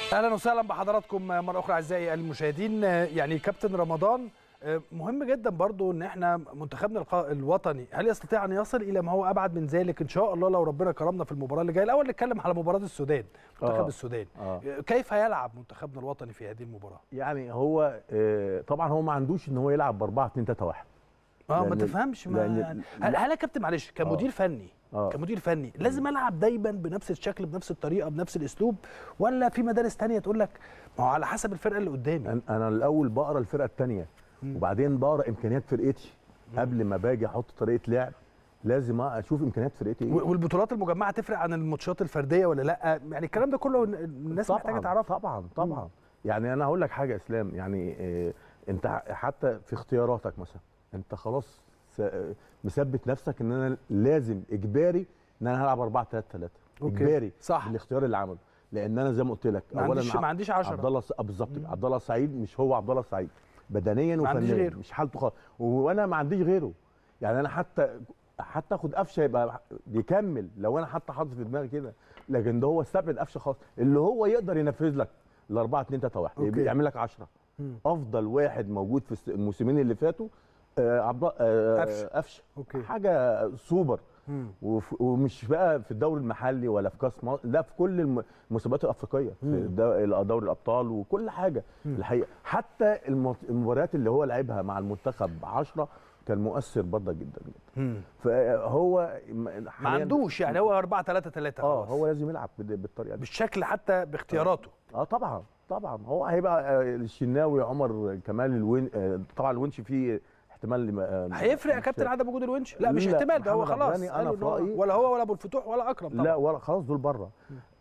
اهلا وسهلا بحضراتكم مره اخرى اعزائي المشاهدين. يعني كابتن رمضان، مهم جدا برضو ان احنا منتخبنا الوطني هل يستطيع ان يصل الى ما هو ابعد من ذلك ان شاء الله لو ربنا كرمنا في المباراه اللي جايه. الاول نتكلم على مباراه السودان، منتخب السودان. كيف يلعب منتخبنا الوطني في هذه المباراه؟ يعني هو طبعا هو ما عندوش ان هو يلعب ب 4-2-3-1. ما تفهمش يعني هل يا كابتن معلش كمدير فني كمدير فني لازم العب دايما بنفس الشكل بنفس الطريقه بنفس الاسلوب، ولا في مدارس ثانيه تقول لك ما هو على حسب الفرقه اللي قدامي؟ انا الاول بقرا الفرقه الثانيه وبعدين بقرا امكانيات فرقتي قبل ما باجي احط طريقه لعب. لازم اشوف امكانيات فرقتي ايه. والبطولات المجمعه تفرق عن الماتشات الفرديه ولا لا؟ يعني الكلام ده كله الناس محتاجه تعرفه. طبعا. يعني انا هقول لك حاجه يا اسلام، يعني انت حتى في اختياراتك مثلا انت خلاص مثبت نفسك ان انا لازم اجباري ان انا هلعب 4-3-3 اجباري. صح. بالاختيار اللي عمله، لان انا زي ما قلت لك اولا ما عنديش 10. عبد الله بالظبط، عبد الله السعيد مش هو عبد الله السعيد بدنيا وفنيا، مش حالته خالص، وانا ما عنديش غيره. يعني انا حتى اخد قفشه يبقى يكمل لو انا حتى حاطط في دماغي كده، لكن ده هو استبعد قفشه خالص اللي هو يقدر ينفذ لك ال 4-2-3-1 يعمل لك 10. افضل واحد موجود في الموسمين اللي فاتوا قفشه. حاجه سوبر. ومش بقى في الدوري المحلي ولا في كاس مصر، لا في كل المسابقات الافريقيه، في دوري الابطال وكل حاجه الحقيقه. حتى المباريات اللي هو لعبها مع المنتخب 10 كان مؤثر برضه جدا جدا. فهو ما عندوش يعني هو 4-3-3 هو لازم يلعب بالطريقه دي بالشكل حتى باختياراته. طبعا هو هيبقى الشناوي عمر كمال طبعا الونش فيه احتمال هيفرق يا كابتن عدم وجود الونش؟ لا مش احتمال، ده هو خلاص أنا في رأيي ولا هو ولا ابو الفتوح ولا اكرم طبعا. لا ولا خلاص دول بره.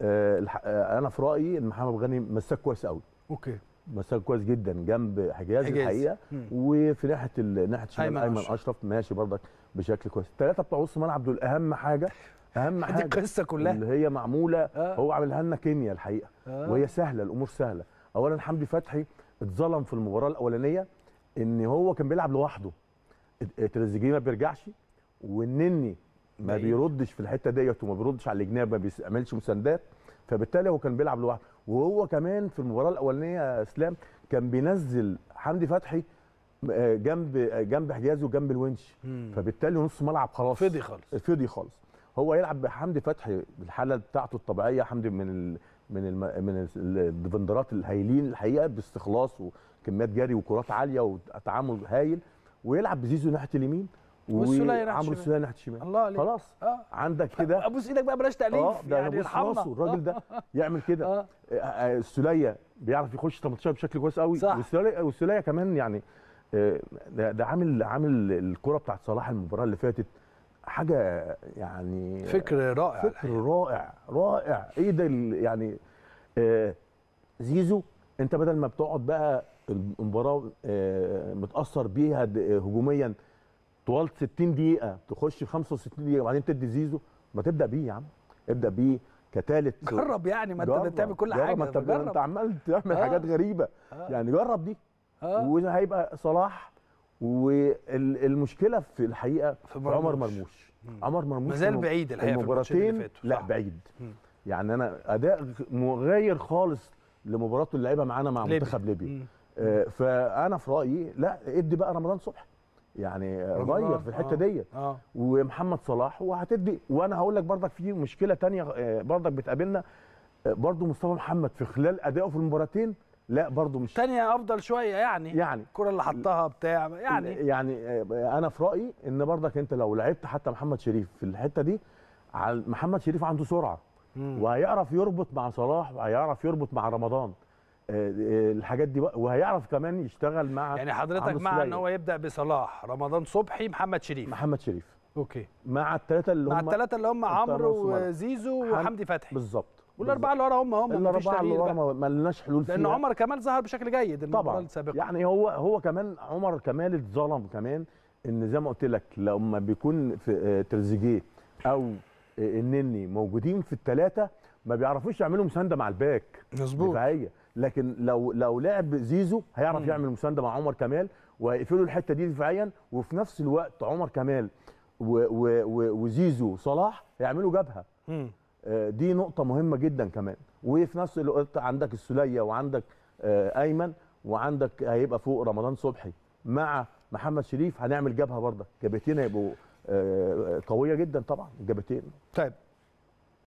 انا في رايي ان محمد غني مساك كويس قوي. مساك كويس جدا جنب حجاز الحقيقه. وفي ناحيه شمال ايمن اشرف ماشي برضك بشكل كويس. الثلاثه بتوع نص الملعب دول اهم حاجه دي القصه كلها اللي هي معموله. هو عاملها لنا كيمياء الحقيقه. وهي سهله، الامور سهله. اولا حمدي فتحي اتظلم في المباراه الاولانيه ان هو كان بيلعب لوحده، تريزيجيه ما بيرجعش والنني ما بيردش في الحته ديت وما بيردش على الجناب، ما بيعملش مساندات، فبالتالي هو كان بيلعب لوحده. وهو كمان في المباراه الاولانيه يا اسلام كان بينزل حمدي فتحي جنب حجازي وجنب الونش، فبالتالي نص ملعب خلاص فضي خالص. هو يلعب بحمدي فتحي بالحاله بتاعته الطبيعيه. حمدي من الديفندرات الهايلين الحقيقه باستخلاص وكميات جري وكرات عاليه وتعامل هايل، ويلعب بزيزو ناحيه اليمين وعمرو السوليه ناحيه الشمال. الله عليك. خلاص عندك كده. ابوس ايدك بقى بلاش تأليف. يعني يرحمنا الراجل ده يعمل كده. السوليه بيعرف يخش 18 بشكل كويس قوي. والسوليه كمان يعني ده عامل الكره بتاعت صلاح المباراه اللي فاتت حاجه يعني فكر رائع. فكر رائع. ايه ده يعني زيزو انت بدل ما بتقعد بقى المباراه متاثر بيها هجوميا طوال 60 دقيقه تخش في 65 دقيقه وبعدين تدي زيزو، ما تبدا بيه يا عم. ابدا بيه كثالث. جرب يعني، ما انت بتعمل كل حاجه. ما انت عمال تعمل حاجات غريبه. يعني جرب دي. وهيبقى صلاح. والمشكله في الحقيقه في عمر مرموش. عمر مرموش مازال بعيد الحقيقه في المباراتين اللي فاتوا. لا بعيد. يعني انا اداء مغاير خالص لمباراته اللي لعبها معانا مع منتخب ليبيا. فانا في رايي لا ادي بقى رمضان صبحي، يعني غير في الحته ديت. ومحمد صلاح وهتدي. وانا هقول لك برضك في مشكله ثانيه برضك بتقابلنا، برضه مصطفى محمد في خلال ادائه في المباراتين لا برضه مش تانية افضل شويه يعني الكره اللي حطها بتاع يعني انا في رايي ان برضك انت لو لعبت حتى محمد شريف في الحته دي، محمد شريف عنده سرعه وهيعرف يربط مع صلاح وهيعرف يربط مع رمضان الحاجات دي، وهيعرف كمان يشتغل مع يعني حضرتك مع ان هو يبدا بصلاح رمضان صبحي محمد شريف مع الثلاثه اللي هم عمرو وزيزو وحمدي فتحي بالظبط. والاربعه اللي ورا هم الاربعه اللي ورا ما لناش حلول فيها، لان عمر كمال ظهر بشكل جيد المباراه السابقه. يعني هو كمان عمر كمال اتظلم كمان، ان زي ما قلت لك لما بيكون في تريزيجيه او النني موجودين في الثلاثه ما بيعرفوش يعملوا مسانده مع الباك دفاعيه. لكن لو لعب زيزو هيعرف يعمل مسانده مع عمر كمال وهيقفلوا الحته دي دفاعيا، وفي نفس الوقت عمر كمال وزيزو صلاح هيعملوا جبهه. دي نقطه مهمه جدا كمان. وفي نفس الوقت عندك السوليه وعندك ايمن، وعندك هيبقى فوق رمضان صبحي مع محمد شريف، هنعمل جبهه برضه، جبهتين هيبقوا قويه جدا طبعا الجبهتين. طيب